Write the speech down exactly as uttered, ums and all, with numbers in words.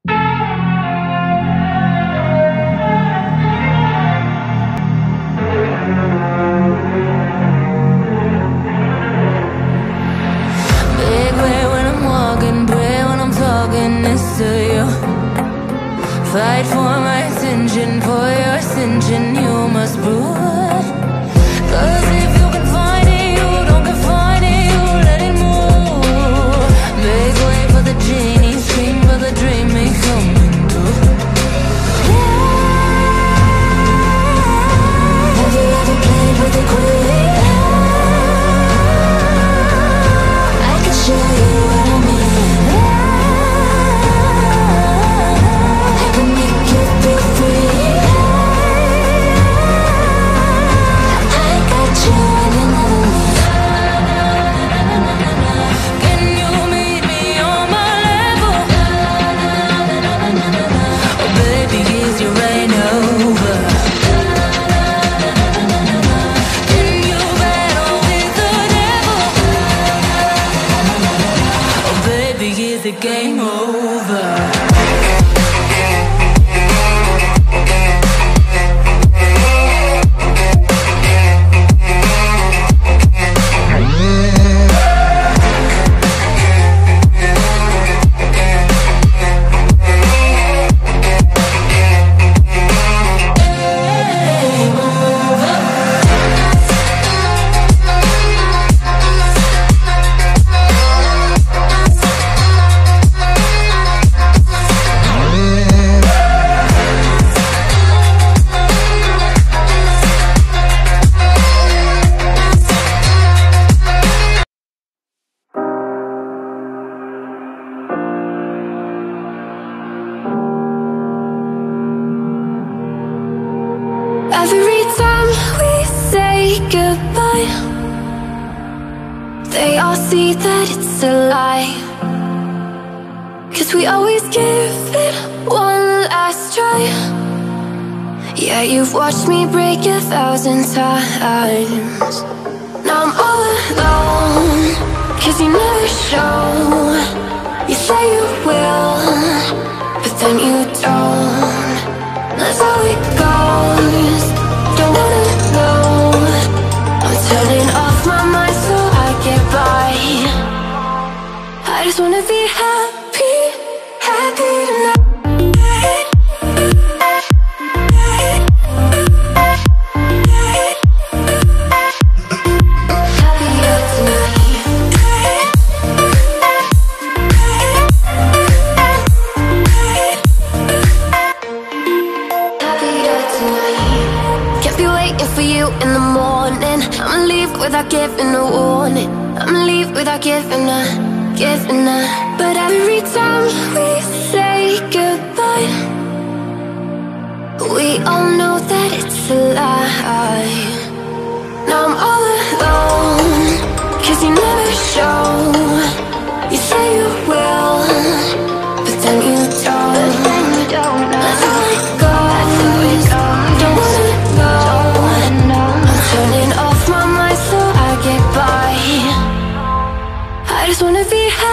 Fight for my attention, for your ascension, you must prove. Cause if you can find it, you don't confine it, you let it move. Make way for the genie, scream for the dream, it coming through. Yeah. Have you ever played with a queen? I can show you what I mean. Game over. Every time we say goodbye, they all see that it's a lie. Cause we always give it one last try. Yeah, you've watched me break a thousand times. Now I'm all alone, cause you never show. You say you will, but then you don't. That's how it goes. Don't wanna know. I'm turning off my mind so I get by. I just wanna be happy, happy tonight. In the morning, I'ma leave without giving a warning. I'ma leave without giving a, giving a. But every time we say goodbye, we all know that it's a lie.